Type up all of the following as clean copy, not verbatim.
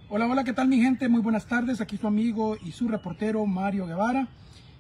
Hola, hola, ¿qué tal mi gente? Muy buenas tardes, aquí su amigo y su reportero Mario Guevara.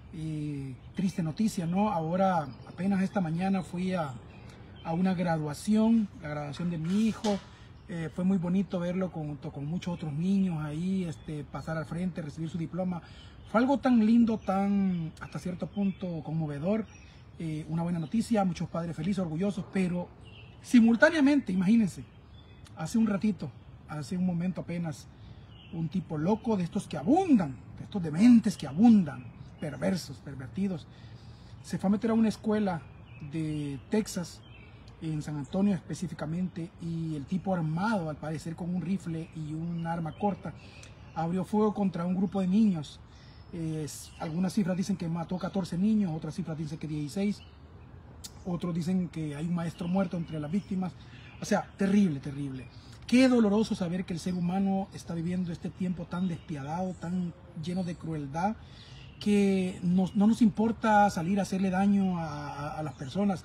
Triste noticia, ¿no? Ahora, apenas esta mañana fui a una graduación, la graduación de mi hijo. Fue muy bonito verlo junto con muchos otros niños ahí, pasar al frente, recibir su diploma. Fue algo tan lindo, tan hasta cierto punto conmovedor. Una buena noticia, muchos padres felices, orgullosos, pero simultáneamente, imagínense, hace un ratito, hace un momento apenas, un tipo loco de estos que abundan, de estos dementes que abundan, perversos, pervertidos, se fue a meter a una escuela de Texas, en San Antonio específicamente, y el tipo armado, al parecer con un rifle y un arma corta, abrió fuego contra un grupo de niños. Algunas cifras dicen que mató 14 niños, otras cifras dicen que 16, otros dicen que hay un maestro muerto entre las víctimas. O sea, terrible, terrible. Qué doloroso saber que el ser humano está viviendo este tiempo tan despiadado, tan lleno de crueldad, que no nos importa salir a hacerle daño a las personas.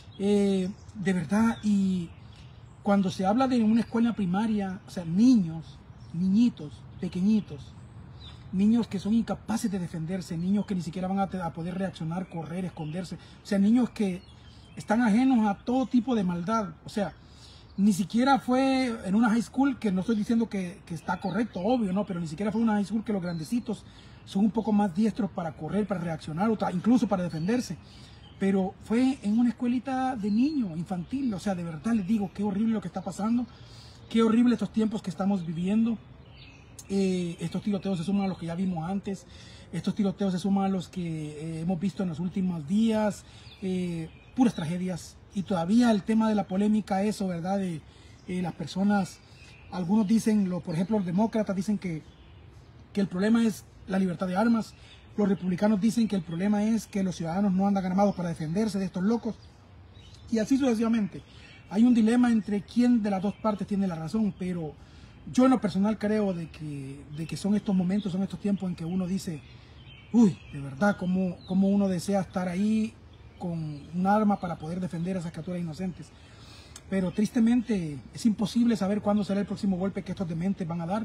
De verdad, y cuando se habla de una escuela primaria, o sea, niños, niñitos, pequeñitos, niños que son incapaces de defenderse, niños que ni siquiera van a poder reaccionar, correr, esconderse, o sea, niños que están ajenos a todo tipo de maldad, o sea, ni siquiera fue en una high school, que no estoy diciendo que está correcto, obvio, no, pero ni siquiera fue una high school que los grandecitos son un poco más diestros para correr, para reaccionar, incluso para defenderse. Pero fue en una escuelita de niños, infantil. O sea, de verdad les digo, qué horrible lo que está pasando, qué horrible estos tiempos que estamos viviendo. Estos tiroteos se suman a los que ya vimos antes, estos tiroteos se suman a los que hemos visto en los últimos días, puras tragedias. Y todavía el tema de la polémica, eso, ¿verdad? De las personas, algunos dicen, por ejemplo, los demócratas dicen que el problema es la libertad de armas. Los republicanos dicen que el problema es que los ciudadanos no andan armados para defenderse de estos locos. Y así sucesivamente. Hay un dilema entre quién de las dos partes tiene la razón, pero yo en lo personal creo de que son estos momentos, son estos tiempos en que uno dice, uy, de verdad, cómo uno desea estar ahí con un arma para poder defender a esas criaturas inocentes. Pero tristemente es imposible saber cuándo será el próximo golpe que estos dementes van a dar.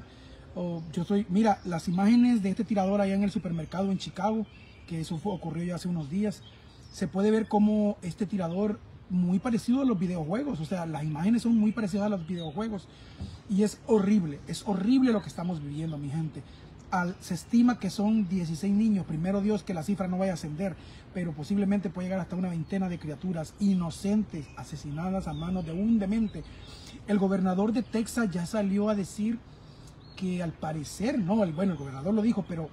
Mira, las imágenes de este tirador allá en el supermercado en Chicago, que eso ocurrió ya hace unos días, se puede ver como este tirador, muy parecido a los videojuegos, o sea, las imágenes son muy parecidas a los videojuegos, y es horrible lo que estamos viviendo, mi gente. Se estima que son 16 niños, primero Dios que la cifra no vaya a ascender, pero posiblemente puede llegar hasta una veintena de criaturas inocentes asesinadas a manos de un demente. El gobernador de Texas ya salió a decir que al parecer, el gobernador lo dijo, pero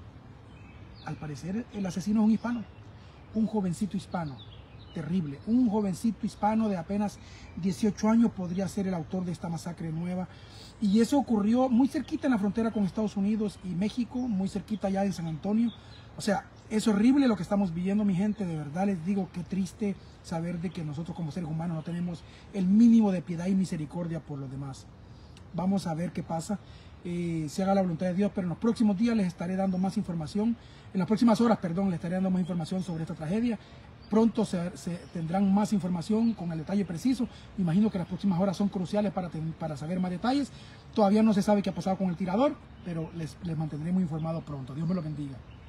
al parecer el asesino es un hispano, un jovencito hispano, terrible, un jovencito hispano de apenas 18 años podría ser el autor de esta masacre nueva. Y eso ocurrió muy cerquita en la frontera con Estados Unidos y México, muy cerquita allá en San Antonio. O sea, es horrible lo que estamos viviendo, mi gente, de verdad les digo, qué triste saber de que nosotros como seres humanos no tenemos el mínimo de piedad y misericordia por los demás. Vamos a ver qué pasa. Se haga la voluntad de Dios, pero en los próximos días les estaré dando más información, en las próximas horas, perdón, les estaré dando más información sobre esta tragedia. Pronto se tendrán más información con el detalle preciso. Imagino que las próximas horas son cruciales para saber más detalles. Todavía no se sabe qué ha pasado con el tirador, pero les mantendré muy informados pronto. Dios me lo bendiga.